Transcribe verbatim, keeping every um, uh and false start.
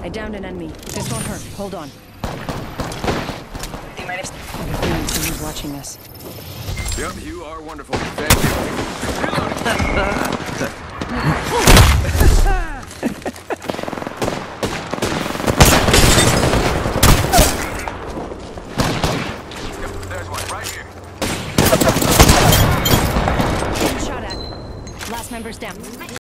I downed an enemy. This won't hurt. Hold on. They might have... I have a feeling someone's watching us. Yep, you are wonderful. Thank you. Reloading. There's one right here. Getting shot at. Last member's down.